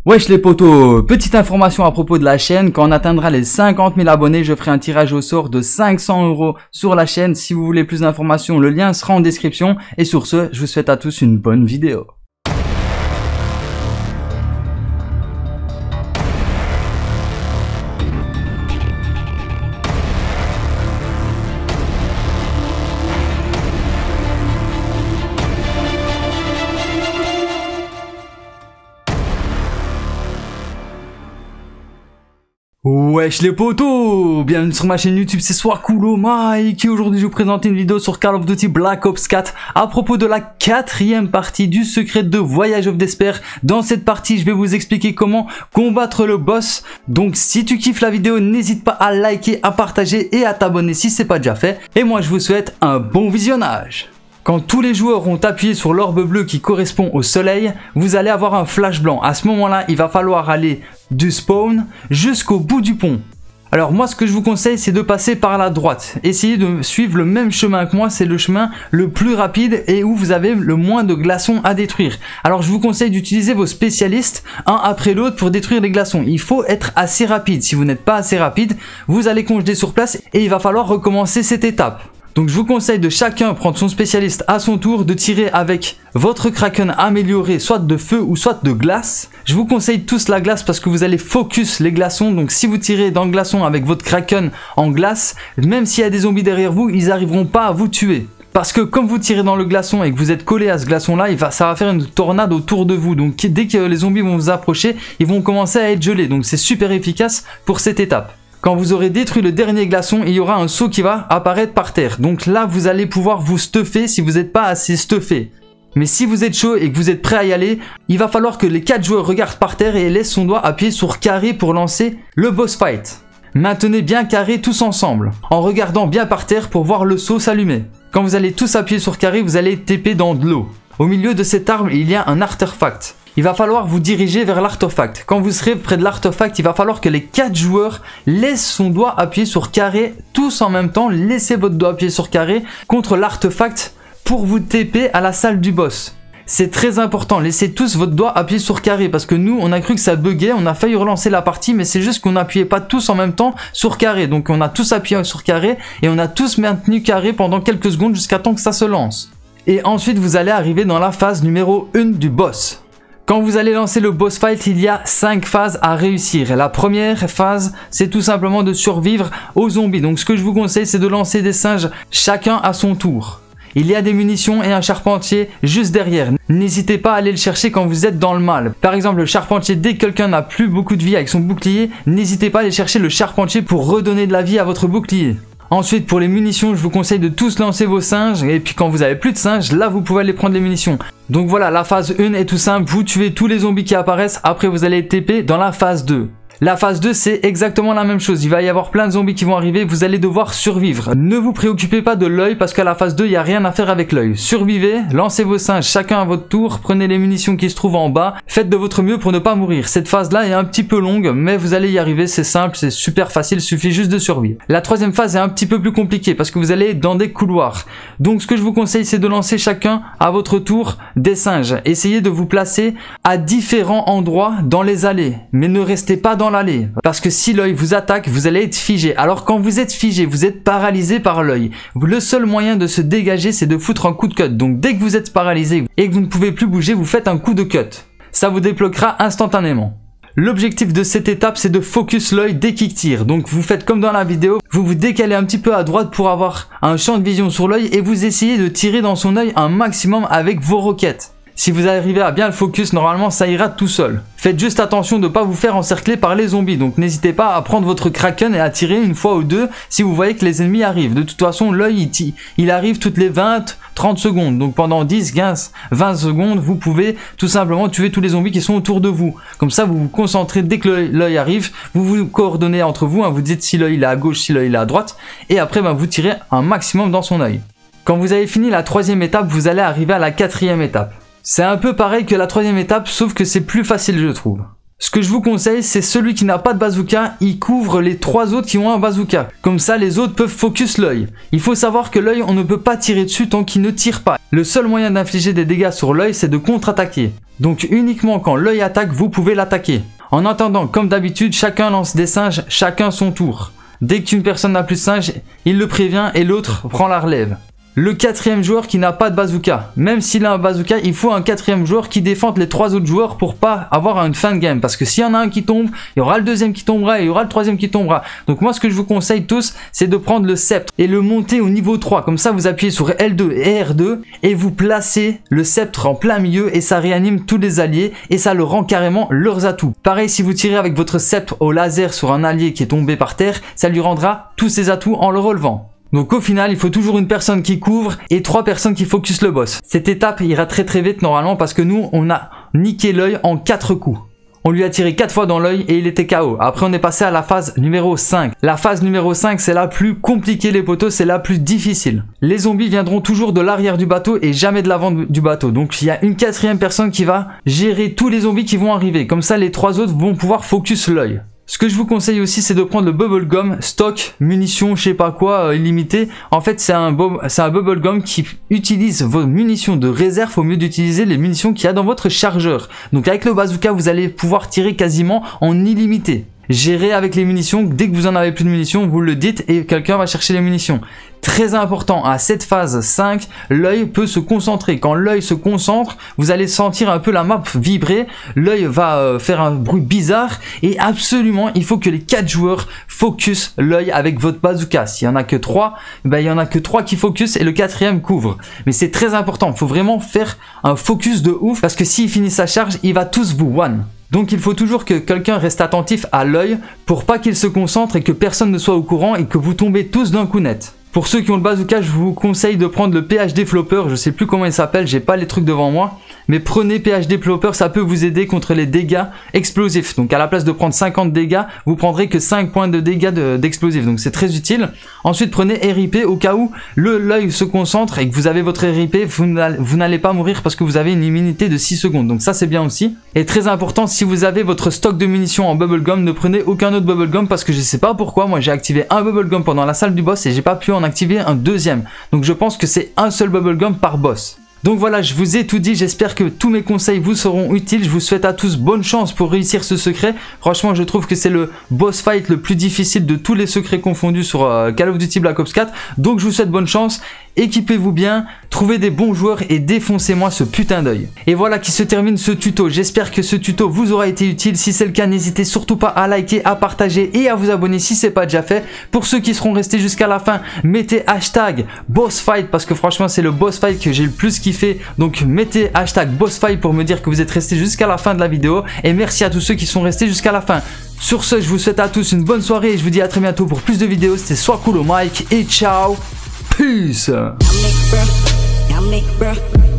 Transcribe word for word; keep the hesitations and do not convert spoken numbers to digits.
Wesh les potos, petite information à propos de la chaîne, quand on atteindra les cinquante mille abonnés, je ferai un tirage au sort de cinq cents euros sur la chaîne. Si vous voulez plus d'informations, le lien sera en description. Et sur ce, je vous souhaite à tous une bonne vidéo. Wesh les potos, bienvenue sur ma chaîne YouTube, c'est Swakulo Mike et aujourd'hui je vais vous présenter une vidéo sur Call of Duty Black Ops quatre à propos de la quatrième partie du secret de Voyage of Despair. Dans cette partie je vais vous expliquer comment combattre le boss, donc si tu kiffes la vidéo n'hésite pas à liker, à partager et à t'abonner si c'est pas déjà fait. Et moi je vous souhaite un bon visionnage. Quand tous les joueurs ont appuyé sur l'orbe bleu qui correspond au soleil, vous allez avoir un flash blanc. À ce moment-là, il va falloir aller du spawn jusqu'au bout du pont. Alors moi, ce que je vous conseille, c'est de passer par la droite. Essayez de suivre le même chemin que moi, c'est le chemin le plus rapide et où vous avez le moins de glaçons à détruire. Alors je vous conseille d'utiliser vos spécialistes, un après l'autre, pour détruire les glaçons. Il faut être assez rapide. Si vous n'êtes pas assez rapide, vous allez congeler sur place et il va falloir recommencer cette étape. Donc je vous conseille de chacun prendre son spécialiste à son tour, de tirer avec votre Kraken amélioré, soit de feu ou soit de glace. Je vous conseille tous la glace parce que vous allez focus les glaçons. Donc si vous tirez dans le glaçon avec votre Kraken en glace, même s'il y a des zombies derrière vous, ils n'arriveront pas à vous tuer. Parce que comme vous tirez dans le glaçon et que vous êtes collé à ce glaçon là, il va, ça va faire une tornade autour de vous. Donc dès que les zombies vont vous approcher, ils vont commencer à être gelés. Donc c'est super efficace pour cette étape. Quand vous aurez détruit le dernier glaçon, il y aura un seau qui va apparaître par terre. Donc là, vous allez pouvoir vous stuffer si vous n'êtes pas assez stuffé. Mais si vous êtes chaud et que vous êtes prêt à y aller, il va falloir que les quatre joueurs regardent par terre et laissent son doigt appuyer sur carré pour lancer le boss fight. Maintenez bien carré tous ensemble, en regardant bien par terre pour voir le seau s'allumer. Quand vous allez tous appuyer sur carré, vous allez T P dans de l'eau. Au milieu de cette arme, il y a un artefact. Il va falloir vous diriger vers l'artefact. Quand vous serez près de l'artefact, il va falloir que les quatre joueurs laissent son doigt appuyer sur carré tous en même temps. Laissez votre doigt appuyer sur carré contre l'artefact pour vous T P à la salle du boss. C'est très important, laissez tous votre doigt appuyer sur carré parce que nous on a cru que ça buguait, on a failli relancer la partie mais c'est juste qu'on n'appuyait pas tous en même temps sur carré. Donc on a tous appuyé sur carré et on a tous maintenu carré pendant quelques secondes jusqu'à temps que ça se lance. Et ensuite vous allez arriver dans la phase numéro un du boss. Quand vous allez lancer le boss fight, il y a cinq phases à réussir. La première phase, c'est tout simplement de survivre aux zombies. Donc ce que je vous conseille, c'est de lancer des singes chacun à son tour. Il y a des munitions et un charpentier juste derrière. N'hésitez pas à aller le chercher quand vous êtes dans le mal. Par exemple, le charpentier, dès que quelqu'un n'a plus beaucoup de vie avec son bouclier, n'hésitez pas à aller chercher le charpentier pour redonner de la vie à votre bouclier. Ensuite, pour les munitions, je vous conseille de tous lancer vos singes. Et puis quand vous avez plus de singes, là vous pouvez aller prendre les munitions. Donc voilà, la phase un est tout simple. Vous tuez tous les zombies qui apparaissent. Après, vous allez T P dans la phase deux. La phase deux, c'est exactement la même chose. Il va y avoir plein de zombies qui vont arriver. Vous allez devoir survivre. Ne vous préoccupez pas de l'œil parce qu'à la phase deux, il n'y a rien à faire avec l'œil. Survivez, lancez vos singes chacun à votre tour. Prenez les munitions qui se trouvent en bas. Faites de votre mieux pour ne pas mourir. Cette phase-là est un petit peu longue, mais vous allez y arriver. C'est simple, c'est super facile. Il suffit juste de survivre. La troisième phase est un petit peu plus compliquée parce que vous allez être dans des couloirs. Donc ce que je vous conseille, c'est de lancer chacun à votre tour des singes. Essayez de vous placer à différents endroits dans les allées. Mais ne restez pas dans l'allée. Parce que si l'œil vous attaque, vous allez être figé. Alors quand vous êtes figé, vous êtes paralysé par l'œil. Le seul moyen de se dégager, c'est de foutre un coup de cut. Donc dès que vous êtes paralysé et que vous ne pouvez plus bouger, vous faites un coup de cut. Ça vous débloquera instantanément. L'objectif de cette étape, c'est de focus l'œil dès qu'il tire. Donc vous faites comme dans la vidéo, vous vous décalez un petit peu à droite pour avoir un champ de vision sur l'œil et vous essayez de tirer dans son œil un maximum avec vos roquettes. Si vous arrivez à bien le focus, normalement ça ira tout seul. Faites juste attention de ne pas vous faire encercler par les zombies. Donc n'hésitez pas à prendre votre Kraken et à tirer une fois ou deux si vous voyez que les ennemis arrivent. De toute façon, l'œil il, il arrive toutes les vingt trente secondes. Donc pendant dix, quinze, vingt secondes, vous pouvez tout simplement tuer tous les zombies qui sont autour de vous. Comme ça, vous vous concentrez dès que l'œil arrive. Vous vous coordonnez entre vous. Hein, vous dites si l'œil est à gauche, si l'œil est à droite. Et après, ben, vous tirez un maximum dans son œil. Quand vous avez fini la troisième étape, vous allez arriver à la quatrième étape. C'est un peu pareil que la troisième étape, sauf que c'est plus facile, je trouve. Ce que je vous conseille, c'est celui qui n'a pas de bazooka, il couvre les trois autres qui ont un bazooka. Comme ça, les autres peuvent focus l'œil. Il faut savoir que l'œil, on ne peut pas tirer dessus tant qu'il ne tire pas. Le seul moyen d'infliger des dégâts sur l'œil, c'est de contre-attaquer. Donc uniquement quand l'œil attaque, vous pouvez l'attaquer. En attendant, comme d'habitude, chacun lance des singes, chacun son tour. Dès qu'une personne n'a plus de singe, il le prévient et l'autre prend la relève. Le quatrième joueur qui n'a pas de bazooka. Même s'il a un bazooka, il faut un quatrième joueur qui défende les trois autres joueurs pour pas avoir une fin de game. Parce que s'il y en a un qui tombe, il y aura le deuxième qui tombera et il y aura le troisième qui tombera. Donc moi, ce que je vous conseille tous, c'est de prendre le sceptre et le monter au niveau trois. Comme ça, vous appuyez sur L deux et R deux et vous placez le sceptre en plein milieu et ça réanime tous les alliés et ça leur rend carrément leurs atouts. Pareil, si vous tirez avec votre sceptre au laser sur un allié qui est tombé par terre, ça lui rendra tous ses atouts en le relevant. Donc au final, il faut toujours une personne qui couvre et trois personnes qui focus le boss. Cette étape ira très très vite normalement parce que nous, on a niqué l'œil en quatre coups. On lui a tiré quatre fois dans l'œil et il était K O. Après, on est passé à la phase numéro cinq. La phase numéro cinq, c'est la plus compliquée les potos, c'est la plus difficile. Les zombies viendront toujours de l'arrière du bateau et jamais de l'avant du bateau. Donc il y a une quatrième personne qui va gérer tous les zombies qui vont arriver. Comme ça, les trois autres vont pouvoir focus l'œil. Ce que je vous conseille aussi, c'est de prendre le bubblegum, stock, munitions, je sais pas quoi, euh, illimité. En fait, c'est un, c'est un bubblegum qui utilise vos munitions de réserve au mieux d'utiliser les munitions qu'il y a dans votre chargeur. Donc avec le bazooka, vous allez pouvoir tirer quasiment en illimité. Gérez avec les munitions, dès que vous en avez plus de munitions, vous le dites et quelqu'un va chercher les munitions. Très important, à cette phase cinq, l'œil peut se concentrer. Quand l'œil se concentre, vous allez sentir un peu la map vibrer, l'œil va euh, faire un bruit bizarre et absolument, il faut que les quatre joueurs focus l'œil avec votre bazooka. S'il n'y en a que trois, ben, il n'y en a que trois qui focus et le quatrième couvre. Mais c'est très important, il faut vraiment faire un focus de ouf parce que s'il finit sa charge, il va tous vous one. Donc il faut toujours que quelqu'un reste attentif à l'œil pour pas qu'il se concentre et que personne ne soit au courant et que vous tombez tous d'un coup net. Pour ceux qui ont le bazooka, je vous conseille de prendre le P H D Flopper, je sais plus comment il s'appelle, j'ai pas les trucs devant moi. Mais prenez P H D Flopper, ça peut vous aider contre les dégâts explosifs. Donc à la place de prendre cinquante dégâts, vous prendrez que cinq points de dégâts d'explosifs. De, Donc c'est très utile. Ensuite prenez R I P au cas où l'œil se concentre et que vous avez votre R I P, vous n'allez pas mourir parce que vous avez une immunité de six secondes. Donc ça c'est bien aussi. Et très important, si vous avez votre stock de munitions en bubblegum, ne prenez aucun autre bubblegum parce que je sais pas pourquoi, moi j'ai activé un bubblegum pendant la salle du boss et j'ai pas pu en activer un deuxième. Donc je pense que c'est un seul bubblegum par boss. Donc voilà, je vous ai tout dit, j'espère que tous mes conseils vous seront utiles. Je vous souhaite à tous bonne chance pour réussir ce secret. Franchement, je trouve que c'est le boss fight le plus difficile de tous les secrets confondus sur euh, Call of Duty Black Ops quatre. Donc je vous souhaite bonne chance, équipez-vous bien, trouvez des bons joueurs et défoncez-moi ce putain d'œil. Et voilà qui se termine ce tuto. J'espère que ce tuto vous aura été utile. Si c'est le cas, n'hésitez surtout pas à liker, à partager et à vous abonner si c'est pas déjà fait. Pour ceux qui seront restés jusqu'à la fin, mettez hashtag boss fight parce que franchement c'est le boss fight que j'ai le plus kiffé. Donc mettez hashtag boss fight pour me dire que vous êtes restés jusqu'à la fin de la vidéo. Et merci à tous ceux qui sont restés jusqu'à la fin. Sur ce, je vous souhaite à tous une bonne soirée et je vous dis à très bientôt pour plus de vidéos. C'était Soit Cool au mic et ciao. Peace.